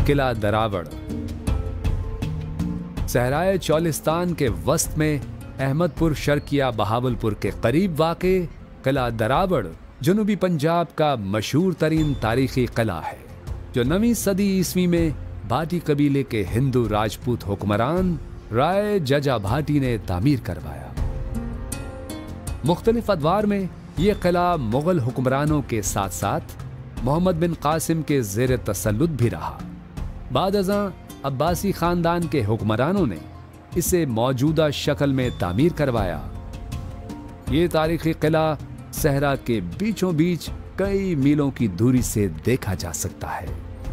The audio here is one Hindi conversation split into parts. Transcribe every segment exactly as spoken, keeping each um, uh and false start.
किला दरावड़। सहराए चौलिस्तान के वस्त में अहमदपुर शर्किया बहावलपुर के करीब वाक़े किला दरावड़ जनूबी पंजाब का मशहूर तरीन तारीखी किला है, जो नवीं सदी ईस्वी में भाटी कबीले के हिंदू राजपूत हुक्मरान राय जजा भाटी ने तामीर करवाया। मुख्तलिफ अदवार में यह किला मुगल हुक्मरानों के साथ साथ मोहम्मद बिन कासिम के ज़ेर तसल्लुत भी रहा। बाद अज़ां अब्बासी खानदान के हुक्मरानों ने इसे मौजूदा शक्ल में तामीर करवाया। ये तारीखी किला सहरा के बीचों बीच कई मीलों की दूरी से देखा जा सकता है,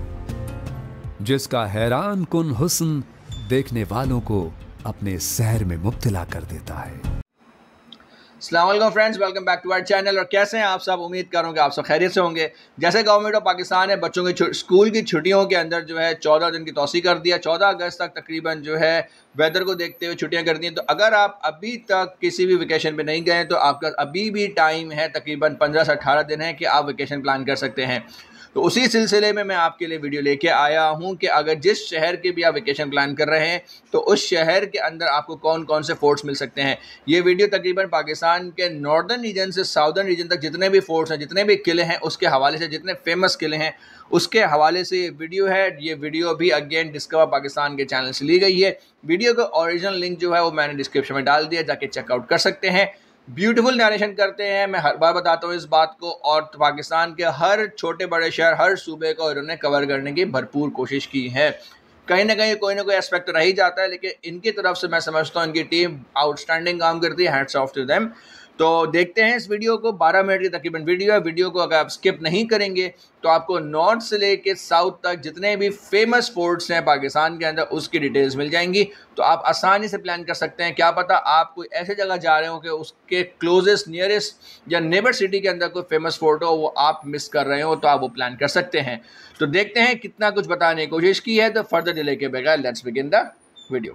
जिसका हैरान कुन हुस्न देखने वालों को अपने सहर में मुब्तला कर देता है। अस्सलाम वालेकुम friends, welcome back to our channel. और कैसे हैं आप सब? उम्मीद करूँ कि आप सब खैरियत से होंगे। जैसे गवर्नमेंट ऑफ पाकिस्तान ने बच्चों की स्कूल की छुट्टियों के अंदर जो है चौदह दिन की तौसी कर दिया, चौदह अगस्त तक तकरीबन जो है वेदर को देखते हुए छुट्टियां कर दी हैं। तो अगर आप अभी तक किसी भी वेकेशन पे नहीं गए तो आपका अभी भी टाइम है, तकरीबन पंद्रह से अठारह दिन है कि आप वेकेशन प्लान कर सकते हैं। तो उसी सिलसिले में मैं आपके लिए वीडियो लेके आया हूं कि अगर जिस शहर के भी आप वेकेशन प्लान कर रहे हैं तो उस शहर के अंदर आपको कौन कौन से फोर्ट्स मिल सकते हैं। ये वीडियो तकरीबन पाकिस्तान के नॉर्दर्न रीजन से साउदर्न रीजन तक जितने भी फोर्ट्स हैं, जितने भी किले हैं, उसके हवाले से, जितने फेमस किले हैं उसके हवाले से ये वीडियो है। ये वीडियो भी अगेन डिस्कवर पाकिस्तान के चैनल से ली गई है। वीडियो का ओरिजिनल लिंक जो है वो मैंने डिस्क्रिप्शन में डाल दिया, जाके चेकआउट कर सकते हैं। ब्यूटीफुल नरेशन करते हैं, मैं हर बार बताता हूँ इस बात को, और पाकिस्तान के हर छोटे बड़े शहर, हर सूबे को इन्होंने कवर करने की भरपूर कोशिश की है। कहीं ना कहीं कोई ना कोई एस्पेक्ट रह ही जाता है, लेकिन इनकी तरफ से मैं समझता हूँ इनकी टीम आउटस्टैंडिंग काम करती है। Hats off to them. तो देखते हैं इस वीडियो को। बारह मिनट की तकरीबन वीडियो है। वीडियो को अगर आप स्किप नहीं करेंगे तो आपको नॉर्थ से लेके साउथ तक जितने भी फेमस फोर्ट्स हैं पाकिस्तान के अंदर उसकी डिटेल्स मिल जाएंगी। तो आप आसानी से प्लान कर सकते हैं। क्या पता आप कोई ऐसे जगह जा रहे हो कि उसके क्लोजेस्ट नियरेस्ट या नेबर सिटी के अंदर कोई फेमस फोर्ट हो, वो आप मिस कर रहे हो, तो आप वो प्लान कर सकते हैं। तो देखते हैं कितना कुछ बताने की कोशिश की है। तो फर्दर डिले के बगैर लेट्स बिगिन द वीडियो।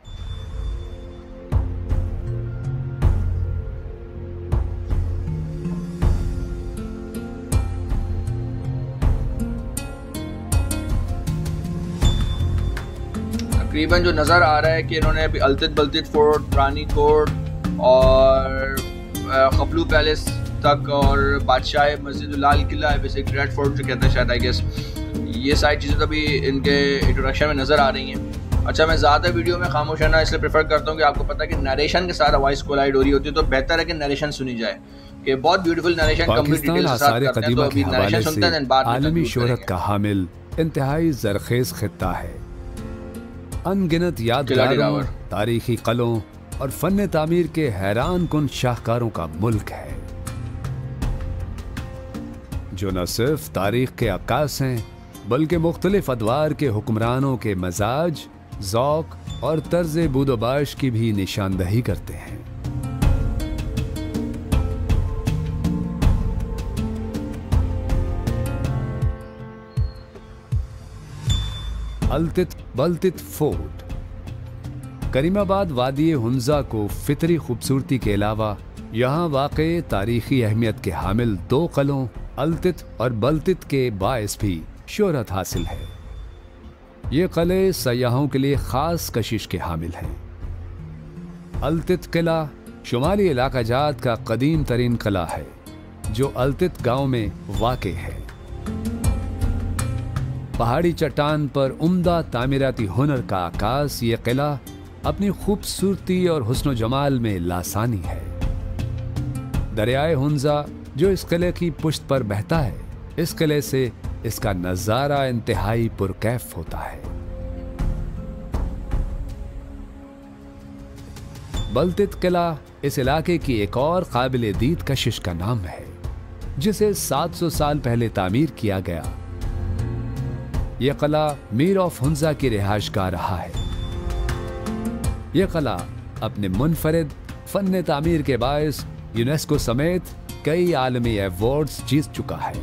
तकरीबन जो नज़र आ रहा है कि इन्होंने अभी अल्तित बल्तित फोर्ट, रानी कोट और खपलू पैलेस तक और बादशाह मस्जिद लाल किला है, वैसे ग्रेट फोर्ट जो कहते हैं शायद, आई गेस, ये सारी चीज़ें तो अभी इनके इंट्रोडक्शन में नज़र आ रही हैं। अच्छा, मैं ज़्यादा वीडियो में खामोश रहना इसलिए प्रेफर करता हूँ कि आपको पता है कि नरेशन के साथ वॉइस कोलाइड हो रही होती है, तो बेहतर है कि नरेशन सुनी जाए, कि बहुत ब्यूटीफुल नरेशन कंप्लीट डिटेल के साथ करते हैं। तो अभी नरेशन सुनते हैं, बाद में आलमी शोहरत का हामिल इंतहाई जरखेज खित्ता है। अनगिनत यादगारों, तारीखी कलों और फन तामीर के हैरान कुन शाहकारों का मुल्क है, जो न सिर्फ तारीख के अक्कास हैं बल्कि मुख्तलिफ अदवार के हुक्मरानों के मजाज, ज़ौक और तर्ज बूदोबाश की भी निशानदही करते हैं। अल्तित बल्तित फोर्ट करीमाबाद वादी हुंजा को फितरी खूबसूरती के अलावा यहाँ वाक़े तारीखी अहमियत के हामिल दो कलों अल्तित और बल्तित के बायस भी शोहरत हासिल है। ये किले सयाहों के लिए ख़ास कशिश के हामिल हैं। अल्तित किला शुमाली इलाका जात का कदीम तरीन किला है, जो अल्तित गांव में वाक़े है। पहाड़ी चट्टान पर उम्दा तामीराती हुनर का आकाश ये किला अपनी खूबसूरती और हुस्न जमाल में लासानी है। दरियाए हुंजा जो इस किले की पुश्त पर बहता है, इस किले से इसका नज़ारा इंतहाई पुरकैफ होता है। बल्तित किला इस इलाके की एक और काबिल दीद कशिश का नाम है, जिसे सात सौ साल पहले तामीर किया गया। यह किला मीर ऑफ हुंजा की रिहाइशगाह रहा है। यह किला अपने मुनफरिद फन तामीर के बायस यूनेस्को समेत कई आलमी अवार्ड्स जीत चुका है।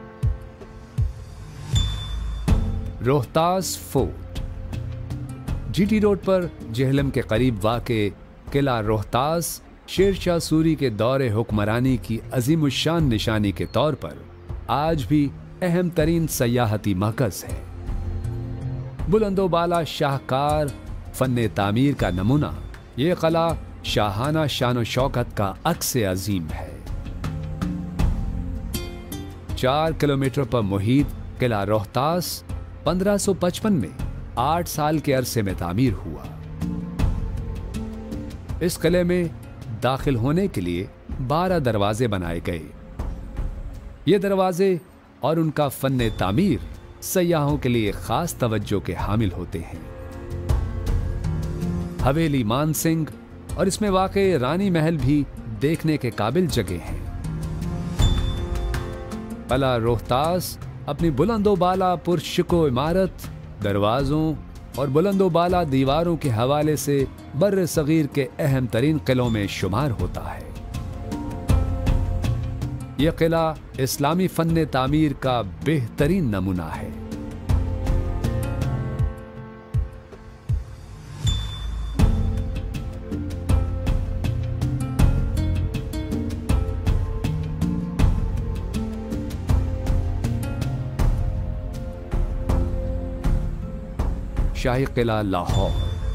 रोहतास फोर्ट जीटी रोड पर जेहलम के करीब वाक़े किला रोहतास शेरशाह सूरी के दौरे हुक्मरानी की अजीमुशान निशानी के तौर पर आज भी अहम तरीन सयाहती मरकज़ है। बुलंदोबाला शाहकार फन्ने तामीर का नमूना ये किला शाहाना शान शौकत का अक्स अजीम है। चार किलोमीटर पर मुहित किला रोहतास पंद्रह सौ पचपन में आठ साल के अरसे में तामीर हुआ। इस किले में दाखिल होने के लिए बारह दरवाजे बनाए गए। ये दरवाजे और उनका फन्ने तामीर सयाहों के लिए खास तवज्जो के हामिल होते हैं। हवेली मानसिंह और इसमें वाक़े रानी महल भी देखने के काबिल जगह हैं। किला रोहतास अपनी बुलंदोबाला पुरशिको इमारत, दरवाजों और बुलंदोबाला दीवारों के हवाले से बर्र सगीर के अहम तरीन किलों में शुमार होता है। यह किला इस्लामी फन्ने तामीर का बेहतरीन नमूना है। शाही किला लाहौर।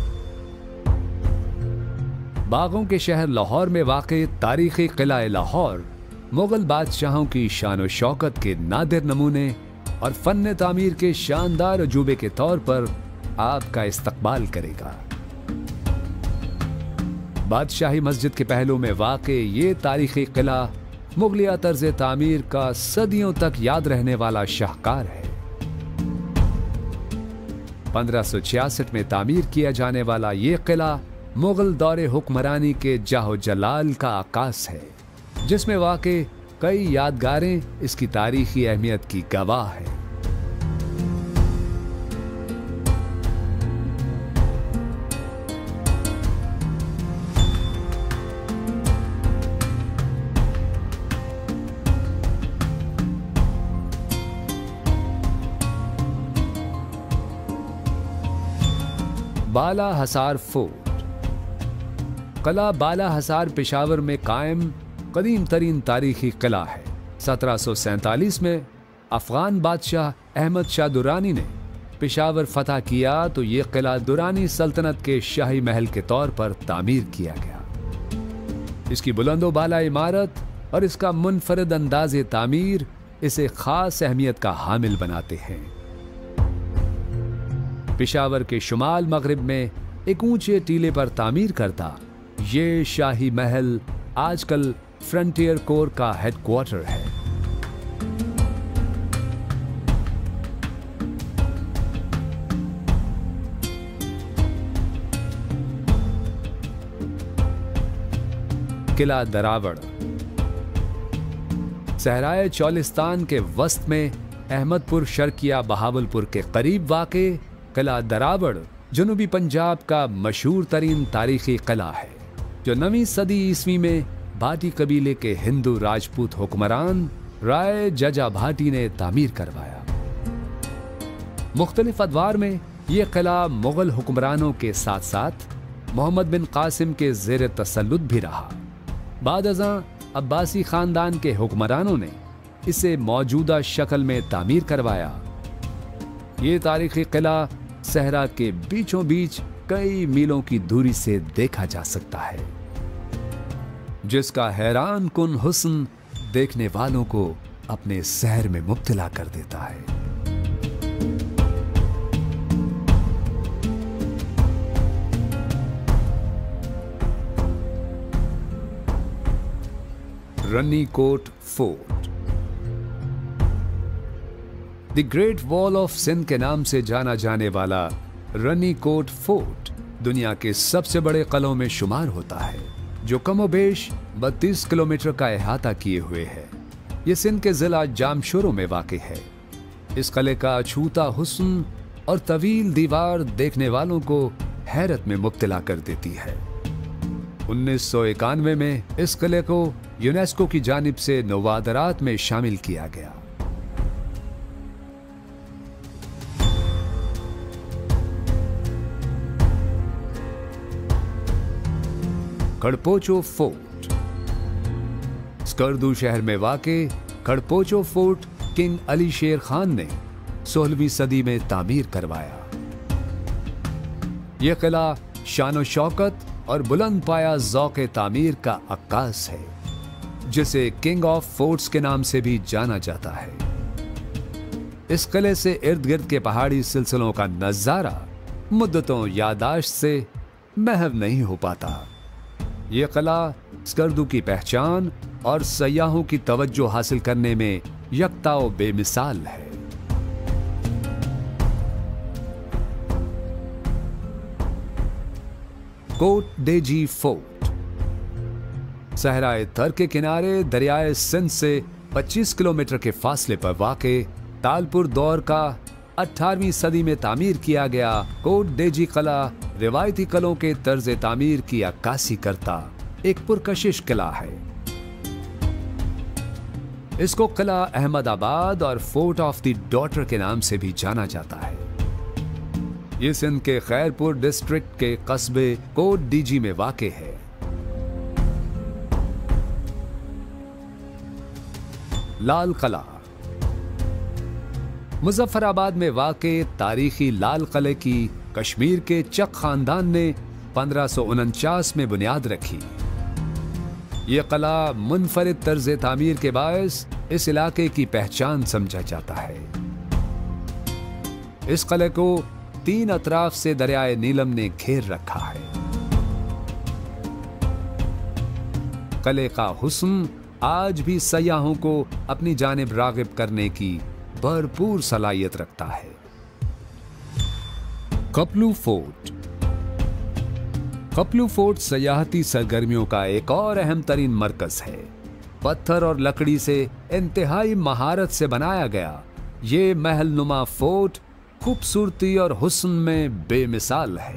बागों के शहर लाहौर में वाक़े तारीखी किला लाहौर मुगल बादशाहों की शान और शौकत के नादिर नमूने और फन तामीर के शानदार अजूबे के तौर पर आपका इस्तकबाल करेगा। बादशाही मस्जिद के पहलू में वाक़े ये तारीखी किला मुगलिया तर्ज तामीर का सदियों तक याद रहने वाला शाहकार है। पंद्रह सौ छियासठ में तामीर किया जाने वाला ये किला मुगल दौरे हुक्मरानी के जाहो जलाल का आकाश है, जिसमें वाक़े कई यादगारें इसकी तारीखी अहमियत की गवाह है। बाला हसार फोर्ट। किला बाला हसार पेशावर में कायम कदीम तरीन तारीखी किला है। सत्रह सौ सैंतालीस में अफगान बादशाह अहमद शाह दुरानी ने पेशावर फतह किया तो ये किला दुरानी सल्तनत के शाही महल के तौर पर तामीर किया गया। इसकी बुलंदोबाला इमारत और इसका मुनफरद अंदाज़े तामीर इसे खास अहमियत का हामिल बनाते हैं। पेशावर के शुमाल मगरिब में एक ऊंचे टीले पर तामीर करता ये शाही महल आजकल फ्रंटियर कोर का हेडक्वार्टर है। किला दरावड़। सहराए चौलिस्तान के वस्त में अहमदपुर शर्किया बहावलपुर के करीब वाक़े किला दरावड़ जनूबी पंजाब का मशहूर तरीन तारीखी किला है, जो नवीं सदी ईस्वी में भाटी कबीले के हिंदू राजपूत हुक्मरान राय जजा भाटी ने तामीर करवाया। मुख्तलिफ अदवार में यह किला मुगल हुक्मरानों के साथ साथ मोहम्मद बिन कासिम के ज़ेर तसल्लुत भी रहा। बाद अज़ां अब्बासी खानदान के हुक्मरानों ने इसे मौजूदा शक्ल में तामीर करवाया। ये तारीखी किला सहरा के बीचों बीच कई मीलों की दूरी से देखा जा सकता है, जिसका हैरान कुन हुस्न देखने वालों को अपने सहर में मुब्तला कर देता है। Ranikot fort. The great wall of Sindh के नाम से जाना जाने वाला रन्नीकोट फोर्ट दुनिया के सबसे बड़े किलों में शुमार होता है, जो कमोबेश बत्तीस किलोमीटर का अहाता किए हुए है। ये सिंध के जिला जामशोरो में वाक़ है। इस किले का अछूता हुस्न और तवील दीवार देखने वालों को हैरत में मुब्तला कर देती है। उन्नीस सौ इक्यानवे में इस किले को यूनेस्को की जानिब से नवादरात में शामिल किया गया। खड़पोचो फोर्ट। स्कर्दू शहर में वाक़े खड़पोचो फोर्ट किंग अली शेर खान ने सोलहवीं सदी में तामीर करवाया। यह किला शान व शौकत और बुलंद पाया ज़ौक़े तामीर का अक्कास है, जिसे किंग ऑफ फोर्ट्स के नाम से भी जाना जाता है। इस किले से इर्द गिर्द के पहाड़ी सिलसिलों का नजारा मुद्दतों यादाश्त से महव नहीं हो पाता। यह किला स्कर्दू की पहचान और सयाहों की तवज्जो हासिल करने में यकता व बेमिसाल है। कोट डेजी फोर्ट सहराए थर के किनारे दरियाए सिंध से पच्चीस किलोमीटर के फासले पर वाक़े तालपुर दौर का अठारहवीं सदी में तामीर किया गया कोट डेजी किला रिवायती किलों के तर्ज तामीर की अक्कासी करता एक पुरकशिश किला है। इसको किला अहमदाबाद और फोर्ट ऑफ द डॉटर के नाम से भी जाना जाता है। ये सिंध के खैरपुर डिस्ट्रिक्ट के कस्बे कोट डीजी में वाक़े है। लाल किला मुजफ्फराबाद में वाक़े तारीखी लाल किले की कश्मीर के चक खानदान ने पंद्रह सौ उनचास में बुनियाद रखी। यह किला मुनफरिद तर्ज तामीर के बायस इस इलाके की पहचान समझा जाता है। इस किले को तीन अतराफ से दरियाए नीलम ने घेर रखा है। किले का हुस्न आज भी सयाहों को अपनी जानिब रागिब करने की भरपूर सलाहियत रखता है। कपलू फोर्ट कपलू फोर्ट सयाहती सरगर्मियों का एक और अहम तरीन मरकज है। पत्थर और लकड़ी से इंतहाई महारत से बनाया गया ये महल नुमा फोर्ट खूबसूरती और हुस्न में बेमिसाल है,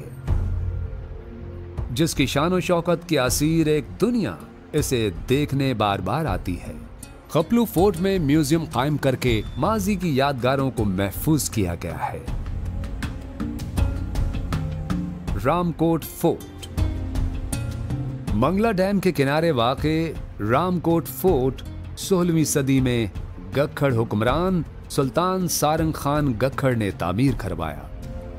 जिसकी शान व शौकत की असीर एक दुनिया इसे देखने बार बार आती है। कपलू फोर्ट में म्यूजियम कायम करके माजी की यादगारों को महफूज किया गया है। रामकोट फोर्ट मंगला डैम के किनारे वाक़े रामकोट फोर्ट सोलहवीं सदी में गखड़ हुक्मरान सुल्तान सारंग खान गखड़ ने तामीर करवाया।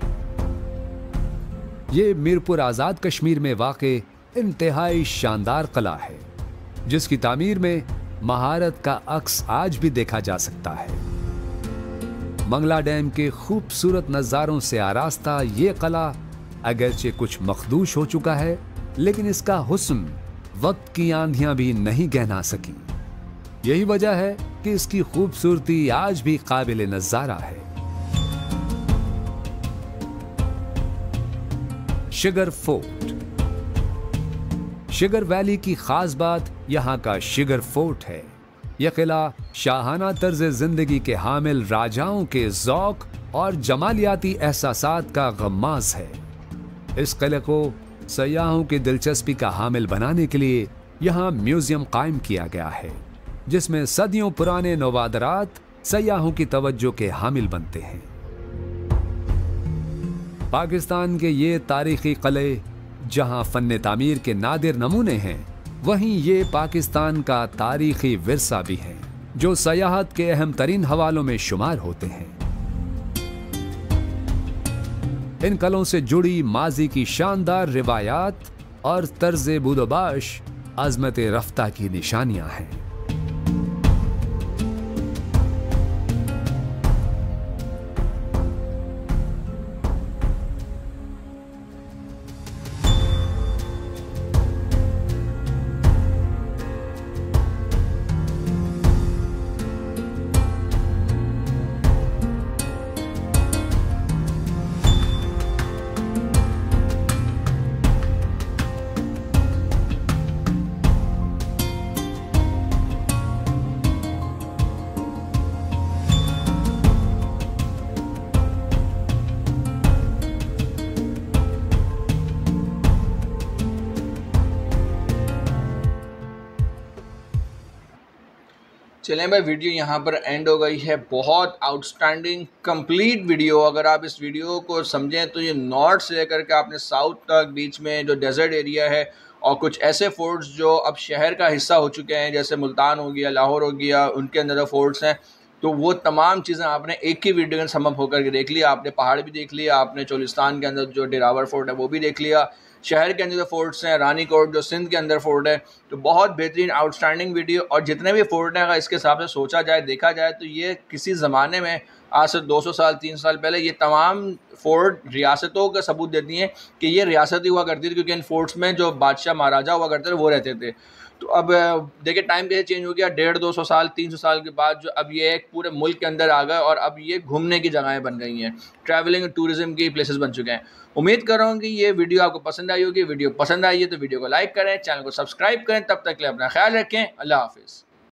ये मीरपुर आजाद कश्मीर में वाक़े इंतहाई शानदार किला है, जिसकी तामीर में महारत का अक्स आज भी देखा जा सकता है। मंगला डैम के खूबसूरत नज़ारों से आरास्ता ये किला अगरचे कुछ मखदूश हो चुका है, लेकिन इसका हुस्न वक्त की आंधियां भी नहीं गहना सकी। यही वजह है कि इसकी खूबसूरती आज भी काबिल नजारा है। शिगर फोर्ट शिगर वैली की खास बात यहां का शिगर फोर्ट है। यह किला शाहाना तर्ज जिंदगी के हामिल राजाओं के ज़ौक़ और जमालियाती एहसासात का गम्माज़ है। इस किले को सयाहों की दिलचस्पी का हामिल बनाने के लिए यहाँ म्यूजियम कायम किया गया है, जिसमें सदियों पुराने नवादरात सयाहों की तवज्जो के हामिल बनते हैं। पाकिस्तान के ये तारीखी किले जहाँ फन तामीर के नादिर नमूने हैं, वहीं ये पाकिस्तान का तारीखी विरसा भी है, जो सयाहत के अहम तरीन हवालों में शुमार होते हैं। इन कलों से जुड़ी माजी की शानदार रिवायात और तर्ज बुदोबाश अज़मत रफ्ता की निशानियां हैं। चलें भाई, वीडियो यहाँ पर एंड हो गई है। बहुत आउटस्टैंडिंग कंप्लीट वीडियो। अगर आप इस वीडियो को समझें तो ये नॉर्थ से लेकर के आपने साउथ तक बीच में जो डेजर्ट एरिया है और कुछ ऐसे फोर्ट्स जो अब शहर का हिस्सा हो चुके हैं, जैसे मुल्तान हो गया, लाहौर हो गया, उनके अंदर जो फोर्ट्स हैं, तो वो तमाम चीज़ें आपने एक ही वीडियो में समअप होकर के देख लिया। आपने पहाड़ भी देख लिया, आपने चोलिस्तान के अंदर जो डेरावर फोर्ट है वो भी देख लिया, शहर के अंदर जो फोर्ट्स हैं, रानी कोट जो सिंध के अंदर फोर्ट है। तो बहुत बेहतरीन आउटस्टैंडिंग वीडियो, और जितने भी फोर्ट हैं अगर इसके हिसाब से सोचा जाए, देखा जाए, तो ये किसी ज़माने में आज से दो सौ साल तीन सौ साल पहले ये तमाम फोर्ट रियासतों का सबूत देती हैं कि ये रियासत ही हुआ करती थी, क्योंकि इन फोर्ट्स में जो बादशाह महाराजा हुआ करते थे वो रहते थे। तो अब देखिए टाइम कैसे चेंज हो गया, डेढ़ दो सौ साल तीन सौ साल के बाद जो अब ये एक पूरे मुल्क के अंदर आ गए और अब ये घूमने की जगहें बन गई हैं, ट्रैवलिंग टूरिज्म की प्लेसेस बन चुके हैं। उम्मीद कर रहा हूँ कि ये वीडियो आपको पसंद आई होगी। वीडियो पसंद आई है तो वीडियो को लाइक करें, चैनल को सब्सक्राइब करें। तब तक के लिए अपना ख्याल रखें। अल्लाह हाफिज़।